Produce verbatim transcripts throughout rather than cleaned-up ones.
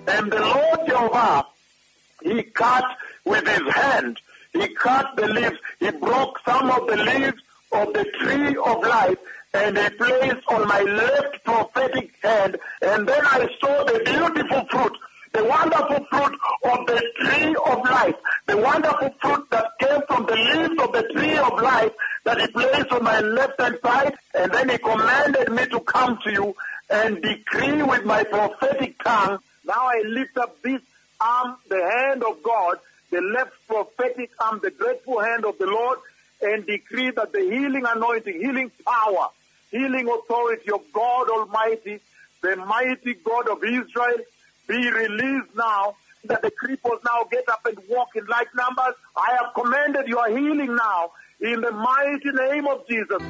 And the Lord Jehovah, he cut with his hand. He cut the leaves. He broke some of the leaves of the tree of life, and he placed on my left prophetic hand. And then I saw the beautiful fruit, the wonderful fruit of the tree of life, the wonderful fruit that came from the leaves of the tree of life that he placed on my left-hand side. And then he commanded me to come to you and decree with my prophetic tongue. Now I lift up this arm, the hand of God, the left prophetic arm, the dreadful hand of the Lord, and decree that the healing anointing, healing power, healing authority of God Almighty, the mighty God of Israel, be released now, that the cripples now get up and walk in like numbers. I have commanded your healing now in the mighty name of Jesus.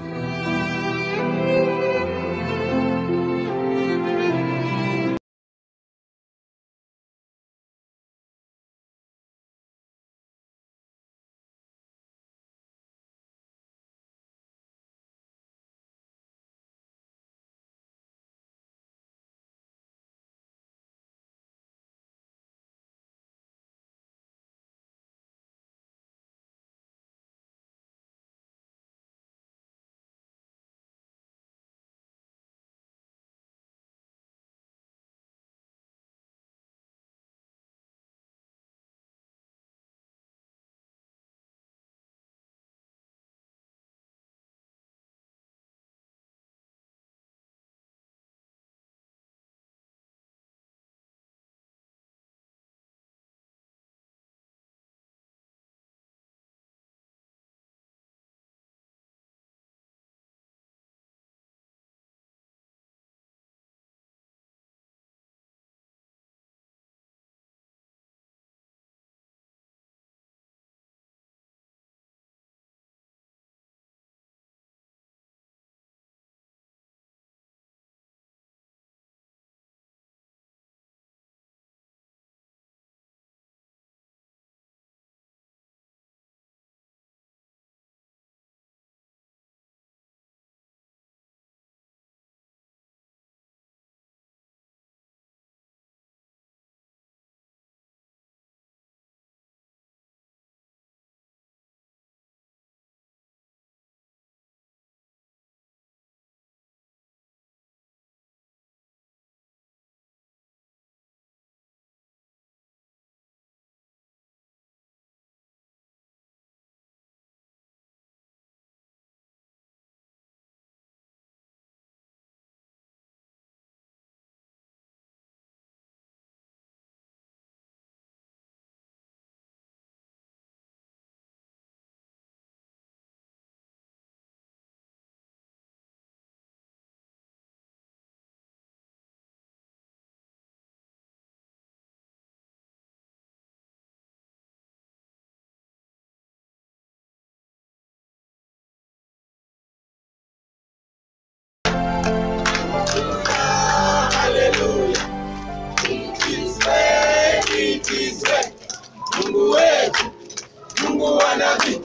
Mungu wetu, Mungu wa nabii,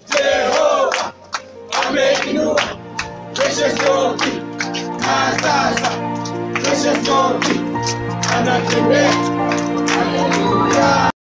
Jehova ameinua precious God, na sasa precious God anatembea. Haleluya.